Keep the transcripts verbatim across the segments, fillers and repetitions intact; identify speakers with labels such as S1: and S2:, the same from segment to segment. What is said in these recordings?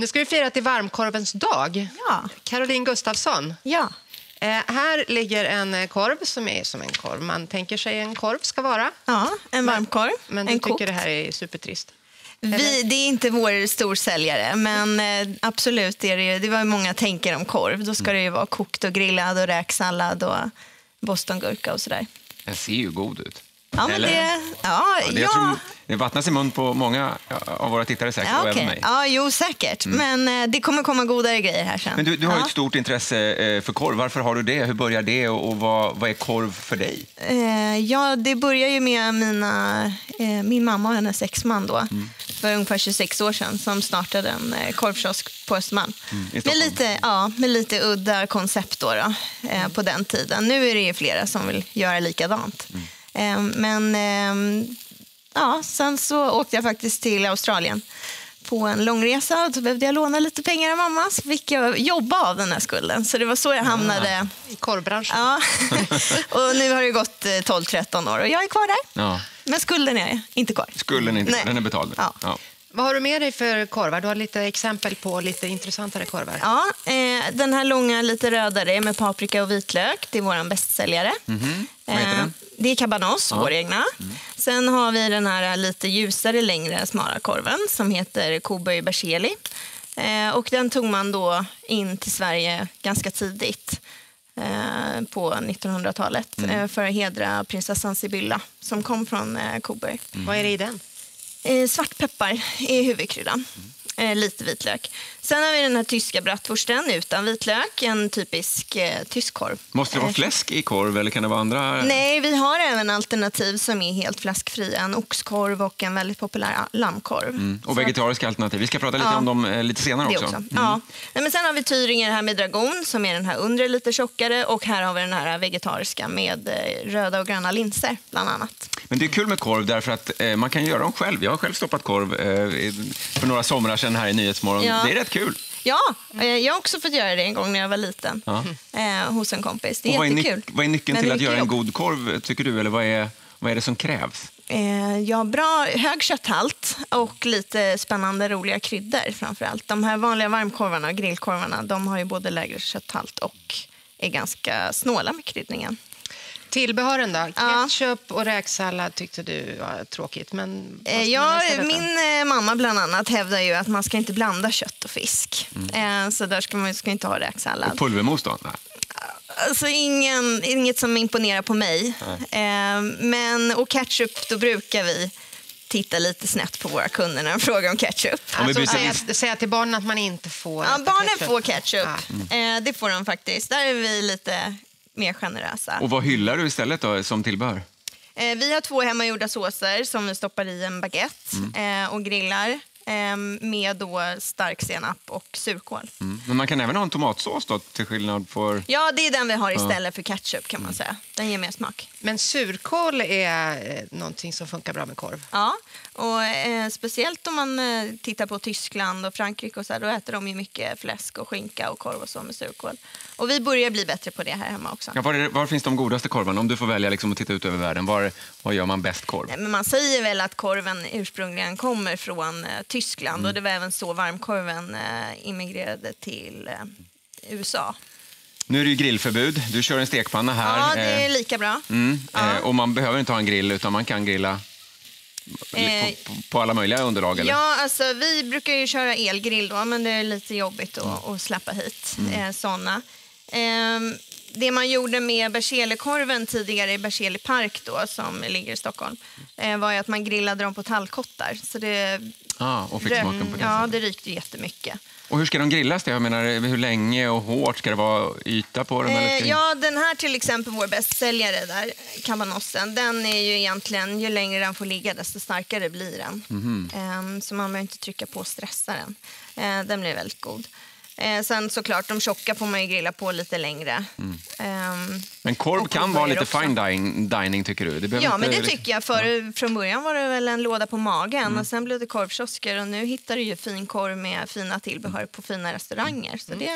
S1: Nu ska vi fira till varmkorvens dag.
S2: Ja.
S1: Caroline Gustafsson.
S2: Ja.
S1: Eh, här ligger en korv som är som en korv. Man tänker sig en korv ska vara.
S2: Ja, en varmkorv.
S1: Men, men du
S2: en
S1: tycker
S2: kokt.
S1: det här är supertrist?
S2: Vi, det är inte vår storsäljare, men eh, absolut är det ju, det var många tänker om korv. Då ska det ju vara kokt och grillad och räksallad och bostongurka och sådär.
S3: Den ser ju god ut.
S2: Ja, men
S3: Eller?
S2: det... Ja,
S3: Ja, det, jag
S2: ja.
S3: tror, det vattnas i mun på många av våra tittare säkert,
S2: Ja,
S3: och även
S2: okej.
S3: mig.
S2: Ja, jo, säkert. Men eh, det kommer komma godare grejer här sen.
S3: Men du, du har ju
S2: ja.
S3: ett stort intresse eh, för korv. Varför har du det? Hur börjar det? Och, och vad, vad är korv för dig?
S2: Eh, ja, det börjar ju med mina, eh, min mamma och hennes exman då. Mm. För ungefär tjugosex år sedan som startade en eh, korvkiosk på Östermalm.
S3: Mm, i
S2: med,
S3: Stockholm.
S2: lite, ja, med lite udda koncept då, då eh, på den tiden. Nu är det ju flera som vill göra likadant.
S3: Mm.
S2: Eh, men eh, ja, sen så åkte jag faktiskt till Australien på en långresa. Då behövde jag låna lite pengar av mamma, så fick jag jobba av den här skulden. Så det var så jag hamnade
S1: i korvbranschen.
S2: Ja. Och nu har det gått tolv tretton år och jag är kvar där.
S3: Ja.
S2: Men skulden är inte kvar.
S3: Skulden inte,
S2: Nej.
S3: den är betald.
S2: Ja.
S3: Ja.
S1: Vad har du med dig för korvar? Du har lite exempel på lite intressantare korvar.
S2: Ja, eh, den här långa, lite rödare med paprika och vitlök. Det är vår bästsäljare.
S3: Mm-hmm. Vad heter
S2: Eh,
S3: den?
S2: Det är cabanos,
S3: Ja.
S2: vår egna. Mm. Sen har vi den här lite ljusare, längre smala korven som heter Cowboy Berzelii. Eh, och den tog man då in till Sverige ganska tidigt eh, på nittonhundratalet
S3: Mm.
S2: eh, för att hedra prinsessan Sibylla som kom från eh, Cowboy.
S1: Mm. Vad är det i den?
S2: Eh, svartpeppar är huvudkryddan. Eh, lite vitlök. Sen har vi den här tyska bratwursten utan vitlök. En typisk eh, tysk korv.
S3: Måste det vara
S2: Eh,
S3: fläsk i korv eller kan det vara andra?
S2: Nej, vi har även alternativ som är helt fläskfria. En oxkorv och en väldigt populär lammkorv.
S3: Mm. Och
S2: Så
S3: vegetariska alternativ. Vi ska prata lite
S2: Ja.
S3: om dem eh, lite senare
S2: det
S3: också.
S2: också.
S3: Mm.
S2: Ja. Nej, men sen har vi Thüringer här med dragon som är den här undre lite tjockare. Och här har vi den här vegetariska med eh, röda och gröna linser bland annat.
S3: Men det är kul med korv därför att eh, man kan göra dem själv. Jag har själv stoppat korv eh, för några somrar sedan här i Nyhetsmorgon.
S2: Ja.
S3: Det är rätt kul.
S2: Ja, eh, jag har också fått göra det en gång när jag var liten.
S3: Ja.
S2: Eh, hos en kompis. Det är
S3: Och vad, är
S2: jättekul.
S3: nyc- vad är nyckeln
S2: Men
S3: till
S2: det är
S3: att göra en
S2: mycket jobb.
S3: god korv, tycker du? Eller vad är, vad är det som krävs?
S2: Eh, ja, bra, hög kötthalt och lite spännande, roliga kryddor framför allt. De här vanliga varmkorvarna och grillkorvarna, de har ju både lägre kötthalt och är ganska snåla med kryddningen.
S1: Tillbehören då?
S2: Ja.
S1: Ketchup och räksallad tyckte du var tråkigt. Men vad ska
S2: Eh,
S1: man
S2: ja,
S1: istället då?
S2: min eh, mamma bland annat hävdar ju att man ska inte blanda kött och fisk.
S3: Mm.
S2: Eh, så där ska man ska inte ha räksallad.
S3: Pulvermos då? Nej.
S2: Alltså ingen, inget som imponerar på mig. Eh, men, och ketchup, då brukar vi titta lite snett på våra kunder när de frågar om ketchup.
S3: Om vi
S1: Alltså,
S3: byter-
S1: säga, säga till barnen att man inte får
S2: Ja,
S1: äta
S2: barnen
S1: ketchup.
S2: får ketchup.
S1: Ja.
S2: Eh, det får de faktiskt. Där är vi lite mer generösa.
S3: Och vad hyllar du istället då, som tillbehör?
S2: Eh, vi har två hemmagjorda såser som vi stoppar i en baguette eh, och grillar eh, med då stark senap och surkål.
S3: Mm. Men man kan även ha en tomatsås då, till skillnad för...
S2: Ja, det är den vi har istället för ketchup kan man säga. Den ger mer smak.
S1: Men surkål är eh, någonting som funkar bra med korv.
S2: Ja, och eh, speciellt om man eh, tittar på Tyskland och Frankrike och så här, då äter de ju mycket fläsk och skinka och korv och så med surkål. Och vi börjar bli bättre på det här hemma också.
S3: Ja, var, är, var finns de godaste korvarna? Om du får välja liksom att titta ut över världen, var, var gör man bäst korv?
S2: Nej, men man säger väl att korven ursprungligen kommer från eh, Tyskland
S3: Mm.
S2: och det var även så varmkorven eh, immigrerade till eh, U S A.
S3: Nu är det ju grillförbud. Du kör en stekpanna här.
S2: Ja, det är
S3: eh,
S2: lika bra.
S3: mm,
S2: Ja.
S3: eh, och man behöver inte ha en grill utan man kan grilla
S2: Eh,
S3: på, på, på alla möjliga underlag. Eller?
S2: Ja, alltså vi brukar ju köra elgrill då, men det är lite jobbigt att, att släppa hit
S3: Mm.
S2: eh, sådana. Ehm, det man gjorde med Berzelii-korven tidigare i Berzelii Park då, som ligger i Stockholm, eh, var ju att man grillade dem på tallkottar. Så det,
S3: Ah, och fick smaken på det
S2: ja,
S3: sättet.
S2: det rykte jättemycket.
S3: Och hur ska de grillas? Det? Jag menar, hur länge och hårt ska det vara yta på dem? eller
S2: Eh,
S3: ska-
S2: ja, den här till exempel, vår bästsäljare där, kabanossen, den är ju egentligen, ju längre den får ligga desto starkare blir den.
S3: Mhm.
S2: Ehm, så man behöver inte trycka på och stressa den. Eh, den blir väldigt god. Eh, sen såklart, de tjocka får man ju grilla på lite längre. Ehm,
S3: Men korv
S2: och
S3: kan vara
S2: rugbröd
S3: lite
S2: också.
S3: fine dining, dining tycker du? Det behöver
S2: Ja,
S3: inte,
S2: men det tycker jag. För, Från början var det väl en låda på magen och sen blev det korvkiosker och nu hittar du ju fin korv med fina tillbehör på fina restauranger. Så det,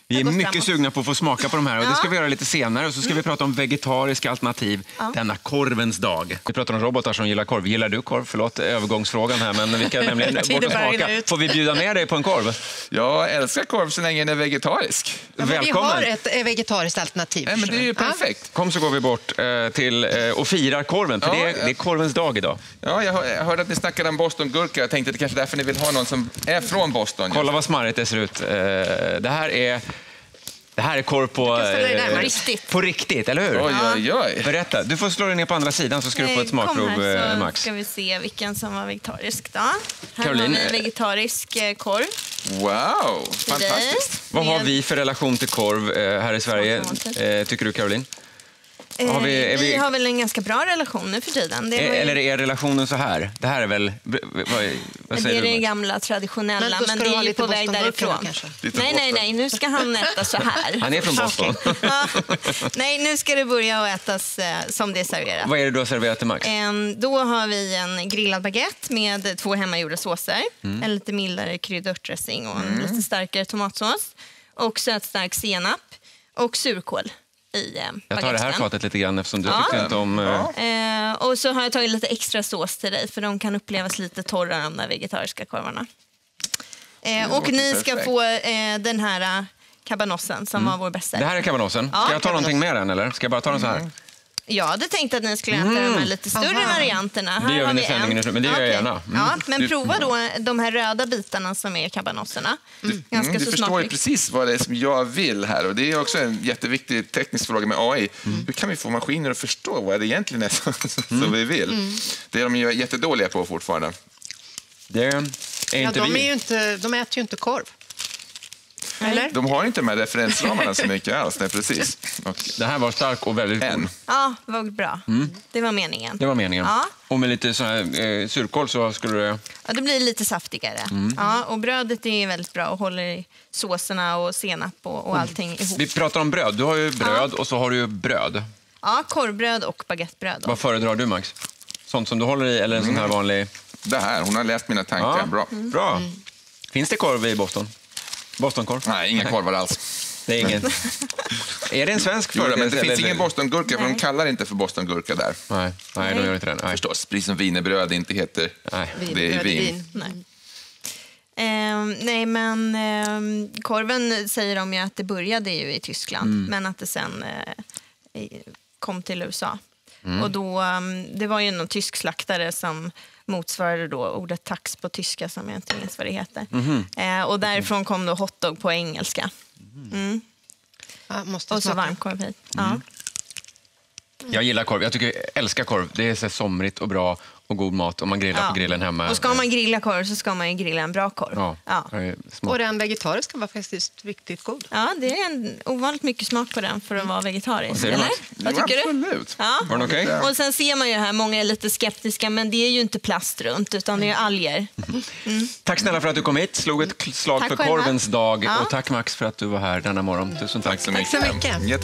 S3: Vi är
S2: gått
S3: mycket
S2: framåt.
S3: sugna på att få smaka på de här och det ska vi göra lite senare. Och så ska vi prata om vegetariska alternativ denna korvens dag. Vi pratar om robotar som gillar korv. Gillar du korv? Förlåt övergångsfrågan här, men vi kan nämligen bort och smaka. Får vi bjuda med dig på en korv?
S4: Jag älskar korv så länge den är vegetarisk.
S1: Ja, men vi
S3: Välkommen.
S1: har ett eh, vegetariskt alternativ.
S4: Nej, men det är ju
S1: Ja.
S4: perfekt.
S3: Kom så går vi bort eh, till eh, och firar korven, för
S4: Ja,
S3: det, är, det är korvens dag idag.
S4: Ja, jag hör- jag hörde att ni snackade om Boston-gurka. Jag tänkte att det kanske är därför ni vill ha någon som är från Boston.
S3: Kolla vad smarrigt det ser ut. Eh, det här är... Det här är korv på,
S1: kan ställa dig närmare.
S3: eh,
S2: Riktigt.
S3: på riktigt, eller hur?
S4: Oj, oj, oj.
S3: Berätta, du får slå dig ner på andra sidan så ska du få ett smakprov,
S2: Kom här,
S3: eh,
S2: så
S3: Max.
S2: ska vi se vilken som var vegetarisk då. Här
S3: Caroline,
S2: har vi vegetarisk eh, korv.
S4: Wow, fantastiskt.
S3: Vad har
S2: Med-
S3: vi för relation till korv eh, här i Sverige, eh, tycker du, Caroline? Har vi-
S2: Eh,
S3: är vi-
S2: vi har väl en ganska bra relation nu för tiden. Det, var ju,
S3: Eller är relationen så här? Det här är väl... Vad, vad
S2: det
S3: säger
S2: är
S3: du,
S2: det
S3: Max?
S2: gamla traditionella,
S1: Men
S2: men,
S1: då ska
S2: det
S1: du ha
S2: är ju
S1: lite
S2: på väg
S1: Boston-gurka då,
S2: därifrån.
S1: kanske?
S4: Lite
S2: Nej, nej,
S4: Boston.
S2: nej, nu ska han äta så här.
S3: Han är från Boston.
S2: Ja. Nej, nu ska det börja att ätas eh, som det är serverat.
S3: Vad är det du har serverat till Max?
S2: Em, Då har vi en grillad baguette med två hemmagjorda såser.
S3: Mm.
S2: En lite mildare kryddörtdressing och en lite starkare tomatsås. Och sötstark senap och surkål i eh,
S3: Jag tar det här
S2: baguetten.
S3: fatet lite grann eftersom du
S2: Ja.
S3: tyckte inte om... eh,
S2: Eh, och så har jag tagit lite extra sås till dig för de kan upplevas lite torrare, de där vegetariska korvarna. Eh, och
S4: låter
S2: ni ska
S4: perfekt.
S2: få eh, den här uh, kabanossen som var vår bästa.
S3: Det här är kabanossen.
S2: Ja,
S3: Ska jag ta någonting med den eller? Ska jag bara ta den så här?
S2: Jag hade tänkt att ni skulle äta de här lite större
S1: Aha.
S2: varianterna.
S3: Det gör vi
S2: har
S3: när sändningen är slut, men det gör jag
S2: Okej.
S3: gärna. Mm.
S2: Ja, men prova då de här röda bitarna som är kabanosserna. Ganska
S4: Mm, du
S2: så
S4: förstår ju
S2: snart.
S4: precis vad det är som jag vill här. Och det är också en jätteviktig teknisk fråga med A I. Hur kan vi få maskiner att förstå vad det egentligen är som, som vi vill? Det är de ju jättedåliga på fortfarande.
S3: Det är
S1: Ja,
S3: inte
S1: de, är
S3: vi.
S1: ju inte, de äter ju inte korv. Eller?
S4: De har inte de här referensramarna så mycket alls. Nej, precis. Och
S3: Det här var stark och väldigt
S4: en.
S3: god.
S2: Ja, vad bra. Det var meningen.
S3: Det var meningen.
S2: Ja.
S3: Och med lite sån här eh, surkål så skulle det...
S2: Ja, det blir lite saftigare. Ja, och brödet är väldigt bra och håller i såserna och senap och, och allting ihop.
S3: Vi pratar om bröd. Du har ju bröd och så har du ju bröd.
S2: Ja, korvbröd och baguettebröd. då.
S3: Vad föredrar du, Max? Sånt som du håller i eller en sån här vanlig...
S4: Det här, hon har läst mina tankar.
S3: Ja,
S4: Bra.
S3: Bra. Finns det korv i Boston? Bostonkorv?
S4: Nej, inga korvar alls.
S3: Det är ingen... Är det en svensk
S4: Jo, men det
S3: företeelse,
S4: finns
S3: eller-
S4: ingen Bostongurka, för de
S2: Nej.
S4: kallar det inte för Bostongurka där.
S3: Nej, nej, de gör inte det. Nej.
S4: Förstås, precis som wienerbröd inte heter
S3: Nej.
S4: det är
S1: Wienerbröd i
S4: vin.
S2: Nej. Ehm, nej, men ehm, korven säger de ju att det började ju i Tyskland, men att det sen eh, i- kom till U S A. Och då, ehm, det var ju någon tysk slaktare som motsvarade då ordet tax på tyska, som jag inte minns vad det heter. Eh, och därifrån kom då hotdog på engelska. Mm.
S1: Ja, måste
S2: Och så
S1: smaka.
S2: varmkorv hit. Ja.
S3: Jag gillar korv. Jag tycker jag älskar korv. Det är så här somrigt och bra och god mat om man grillar
S2: Ja.
S3: på grillen hemma.
S2: Och ska man grilla korv så ska man ju grilla en bra korv.
S3: Ja,
S2: Ja.
S3: det är smart.
S1: Och den vegetariska var faktiskt riktigt god.
S2: Ja, det är en ovanligt mycket smak på den för att vara vegetarisk.
S3: säger du,
S2: Eller?
S3: Max?
S2: Vad tycker
S4: jo,
S2: du?
S4: absolut.
S2: Ja.
S3: Var den okej?
S2: Och sen ser man ju här, många är lite skeptiska, men det är ju inte plast runt, utan det är alger.
S3: Tack snälla för att du kom hit. Slog ett slag
S2: Tack
S3: för
S2: själva.
S3: korvens dag.
S2: Ja.
S3: Och tack Max för att du var här denna morgon. Tusen tack.
S4: Tack så
S1: Tack så mycket.
S4: Jätte-